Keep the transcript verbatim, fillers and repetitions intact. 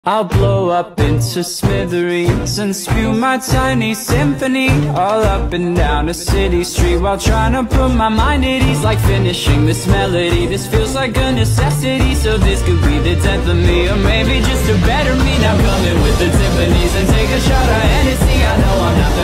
I'll blow up into smithereens and spew my tiny symphony all up and down a city street, while trying to put my mind at ease, like finishing this melody. This feels like a necessity, so this could be the death of me, or maybe just a better me. Now coming with the timpanis and take a shot of Hennessy. I know I'm not the